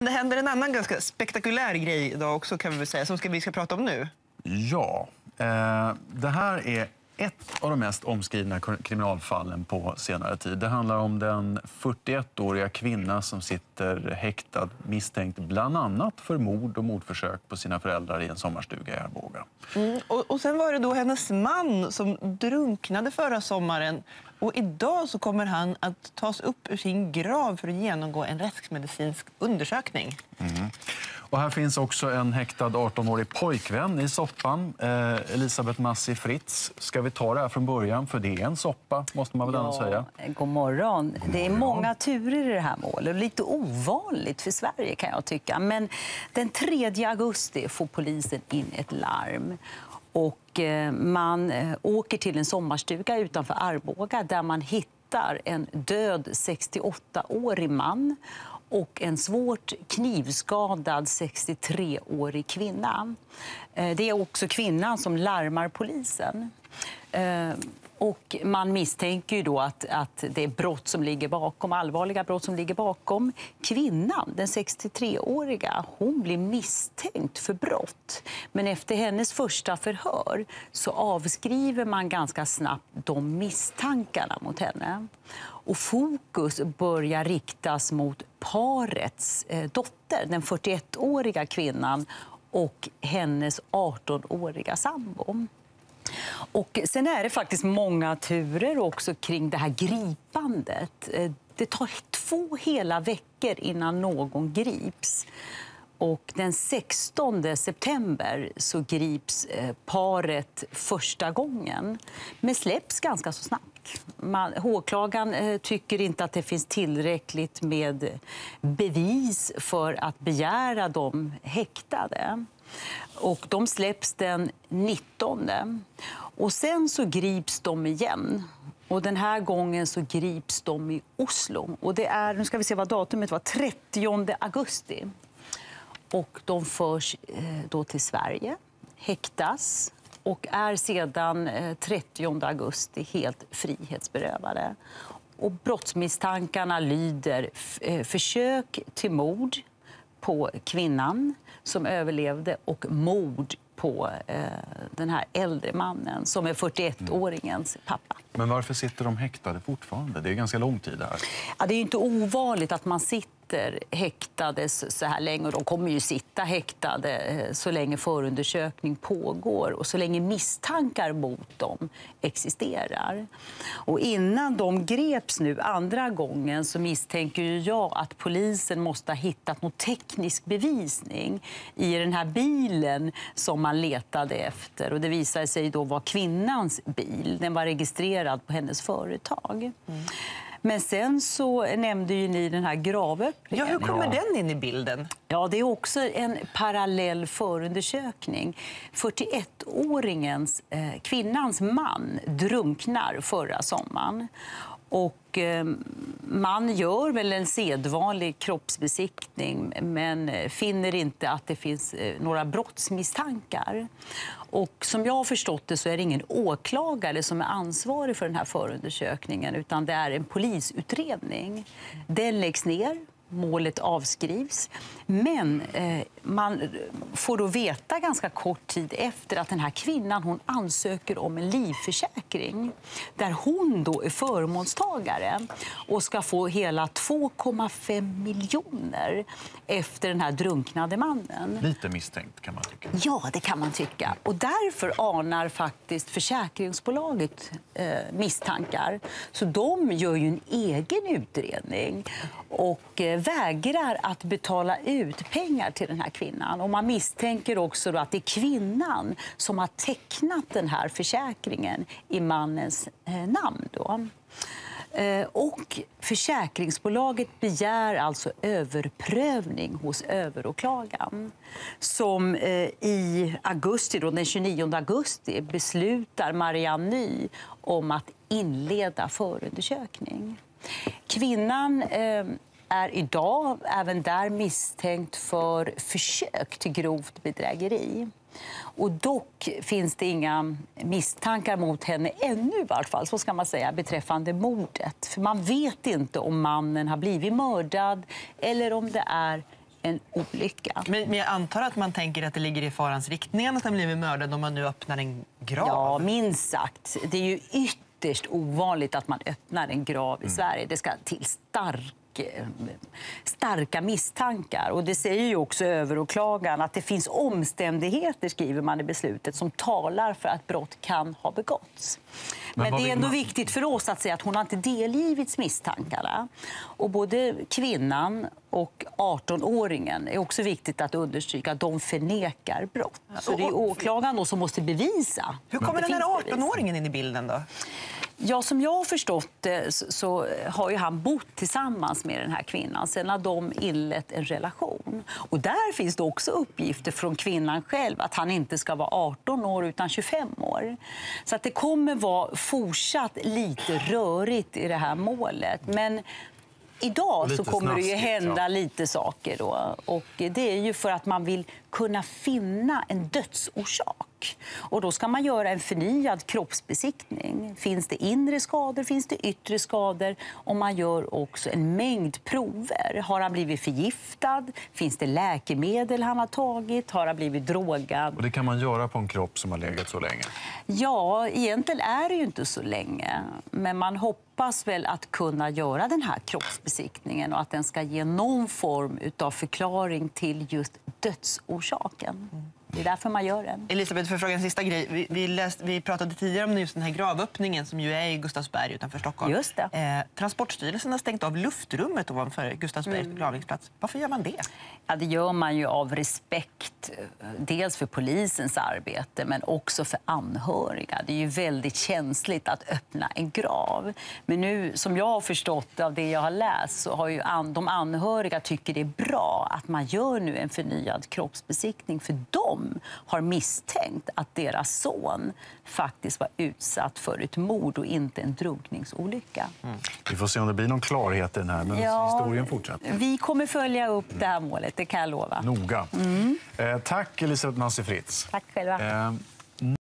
Det händer en annan ganska spektakulär grej idag också, kan vi väl säga, som vi ska prata om nu. Ja, det här är ett av de mest omskrivna kriminalfallen på senare tid. Det handlar om den 41-åriga kvinna som sitter häktad misstänkt bland annat för mord och mordförsök på sina föräldrar i en sommarstuga i Arboga. Och sen var det då hennes man som drunknade förra sommaren. Och idag så kommer han att tas upp ur sin grav för att genomgå en rättsmedicinsk undersökning. Och här finns också en häktad 18-årig pojkvän i soppan, Elisabeth Massi Fritz. Ska vi ta det här från början? För det är en soppa, måste man väl ändå säga. God morgon. Det är många turer i det här målet. Lite ovanligt för Sverige kan jag tycka. Men den 3 augusti får polisen in ett larm. Och man åker till en sommarstuga utanför Arboga där man hittar en död 68-årig man och en svårt knivskadad 63-årig kvinna. Det är också kvinnan som larmar polisen. Och man misstänker ju då att det är brott som ligger bakom, allvarliga brott som ligger bakom. Kvinnan, den 63-åriga, hon blir misstänkt för brott. Men efter hennes första förhör så avskriver man ganska snabbt de misstankarna mot henne. Och fokus börjar riktas mot parets dotter, den 41-åriga kvinnan och hennes 18-åriga sambo. Och sen är det faktiskt många turer också kring det här gripandet. Det tar 2 hela veckor innan någon grips. Och den 16 september så grips paret första gången, men släpps ganska så snabbt. Åklagaren tycker inte att det finns tillräckligt med bevis för att begära dem häktade. Och de släpps den 19. Och sen så grips de igen. Och den här gången så grips de i Oslo. Och det är, nu ska vi se vad datumet var, 30 augusti. Och de förs då till Sverige, häktas och är sedan 30 augusti helt frihetsberövade. Och brottsmisstankarna lyder försök till mord på kvinnan som överlevde och mord på den här äldre mannen som är 41-åringens pappa. Men varför sitter de häktade fortfarande? Det är ganska lång tid här. Ja, det är ju inte ovanligt att man sitter häktade så här länge. Och de kommer ju sitta häktade så länge förundersökning pågår och så länge misstankar mot dem existerar. Och innan de greps nu andra gången så misstänker jag att polisen måste ha hittat någon teknisk bevisning i den här bilen som man letade efter. Och det visade sig då vara kvinnans bil. Den var registrerad på hennes företag. Men sen så nämnde ju ni den här gravöppningen. Ja, hur kommer den in i bilden? Ja, det är också en parallell förundersökning. 41-åringens, kvinnans man, drunknar förra sommaren. Och man gör väl en sedvanlig kroppsbesiktning men finner inte att det finns några brottsmisstankar. Och som jag har förstått det så är det ingen åklagare som är ansvarig för den här förundersökningen utan det är en polisutredning. Den läggs ner. Målet avskrivs. Men man får då veta ganska kort tid efter att den här kvinnan hon ansöker om en livförsäkring där hon då är förmånstagare och ska få hela 2,5 miljoner efter den här drunknade mannen. Lite misstänkt kan man tycka. Ja, det kan man tycka. Och därför anar faktiskt försäkringsbolaget misstankar. Så de gör ju en egen utredning och vägrar att betala ut pengar till den här kvinnan. Och man misstänker också då att det är kvinnan som har tecknat den här försäkringen i mannens namn då. Och försäkringsbolaget begär alltså överprövning hos överåklagaren som i augusti, då, den 29 augusti beslutar Marianne Ny om att inleda förundersökning. Kvinnan är idag även där misstänkt för försök till grovt bedrägeri. Och dock finns det inga misstankar mot henne ännu i varje fall, så ska man säga, beträffande mordet. För man vet inte om mannen har blivit mördad eller om det är en olycka. Men jag antar att man tänker att det ligger i farans riktning att den blir mördad om man nu öppnar en grav. Ja, minst sagt. Det är ju ytterst ovanligt att man öppnar en grav i Sverige. Det ska till starka misstankar. Och det säger ju också överåklagaren att det finns omständigheter, skriver man i beslutet, som talar för att brott kan ha begåtts. Men det är ändå viktigt för oss att säga att hon har inte delgivits misstankarna. Och både kvinnan och 18-åringen är också viktigt att understryka att de förnekar brott. Så det är åklagaren då som måste bevisa. Hur kommer den här 18-åringen in i bilden då? Ja, som jag har förstått det så har ju han bott tillsammans med den här kvinnan. Sen har de inlett en relation. Och där finns det också uppgifter från kvinnan själv att han inte ska vara 18 år utan 25 år. Så att det kommer vara fortsatt lite rörigt i det här målet. Men idag så kommer det ju hända lite saker då. Och det är ju för att man vill kunna finna en dödsorsak. Och då ska man göra en förnyad kroppsbesiktning. Finns det inre skador, finns det yttre skador? Och man gör också en mängd prover. Har han blivit förgiftad? Finns det läkemedel han har tagit? Har han blivit drogad? Och det kan man göra på en kropp som har legat så länge? Ja, egentligen är det ju inte så länge. Men man hoppas väl att kunna göra den här kroppsbesiktningen och att den ska ge någon form av förklaring till just dödsorsaken. Det är därför man gör den. Elisabeth, för fråga en sista grej. Vi pratade tidigare om just den här gravöppningen som ju är i Gustavsberg utanför Stockholm. Just det. Transportstyrelsen har stängt av luftrummet ovanför Gustavsbergs begravningsplats. Varför gör man det? Ja, det gör man ju av respekt, dels för polisens arbete men också för anhöriga. Det är ju väldigt känsligt att öppna en grav. Men nu, som jag har förstått av det jag har läst, så har ju de anhöriga tycker det är bra att man gör nu en förnyad kroppsbesiktning, för de har misstänkt att deras son faktiskt var utsatt för ett mord och inte en drunkningsolycka. Vi får se om det blir någon klarhet i den här, men historien fortsätter. Vi kommer följa upp det här målet, det kan jag lova. Noga. Tack Elisabeth Nazi Fritz. Tack själva.